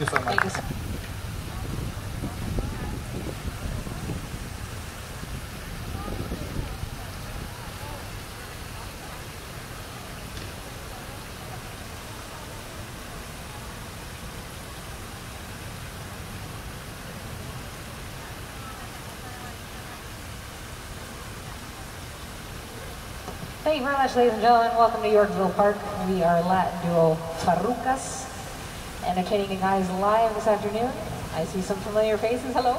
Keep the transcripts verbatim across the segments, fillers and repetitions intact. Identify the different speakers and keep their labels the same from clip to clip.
Speaker 1: you so much.
Speaker 2: Thank you so Thank you very much, ladies and gentlemen. Welcome to Yorkville Park. We are Latin duo Farrucas, entertaining you guys live this afternoon. I see some familiar faces. Hello.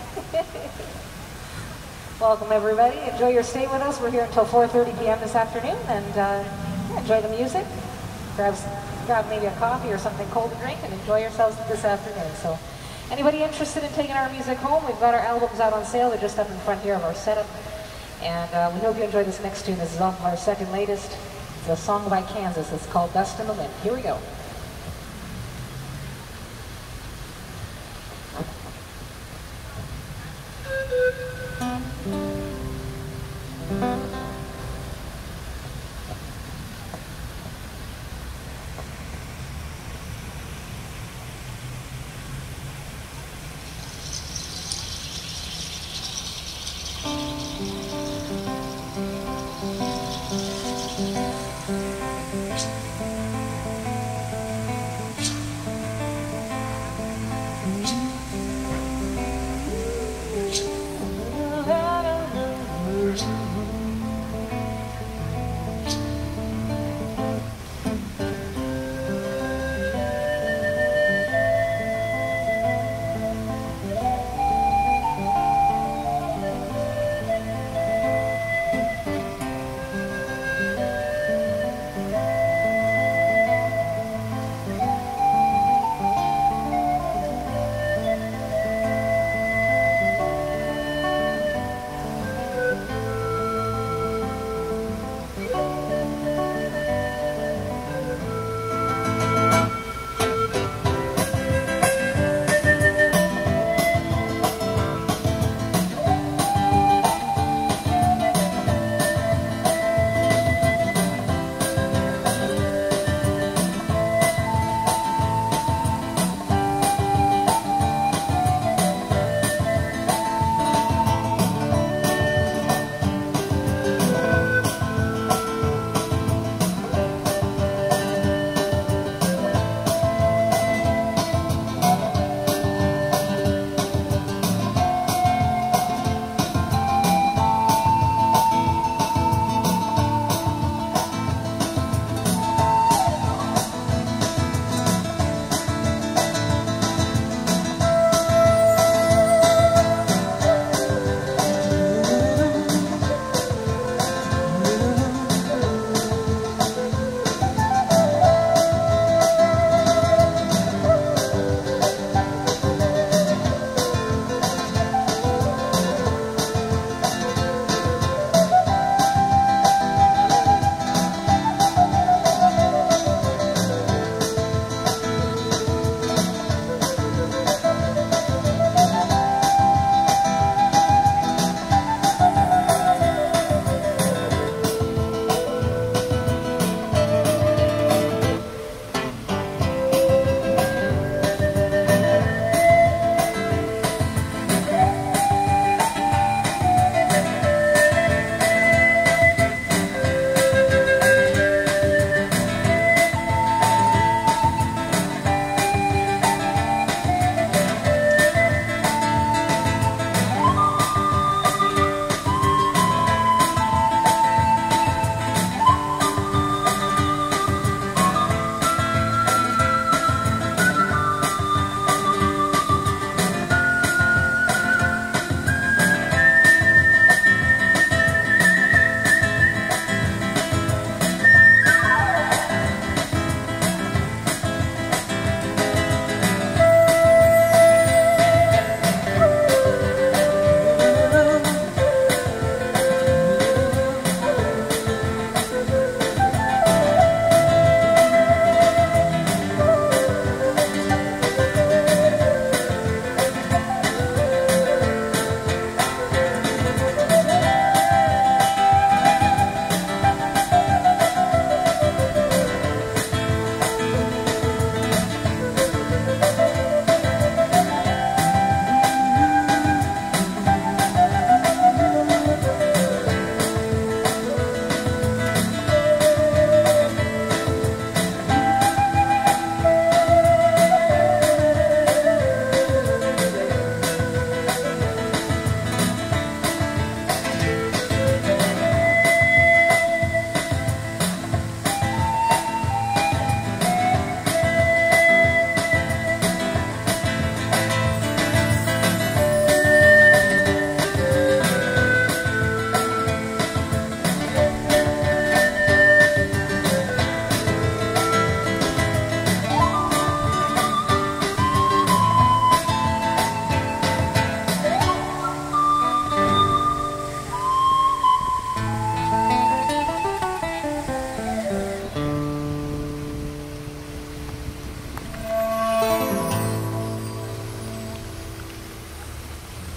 Speaker 2: Welcome, everybody. Enjoy your stay with us. We're here until four thirty p m this afternoon, and uh, yeah, enjoy the music. Grab, grab maybe a coffee or something cold to drink, and enjoy yourselves this afternoon. So, anybody interested in taking our music home, we've got our albums out on sale. They're just up in front here of our setup. And uh, we hope you enjoy this next tune. This is off of our second latest. It's a song by Kansas. It's called Dust in the Wind. Here we go.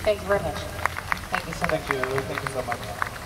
Speaker 2: Thank you very much. Thank you so much.
Speaker 1: Thank you. Thank you so much.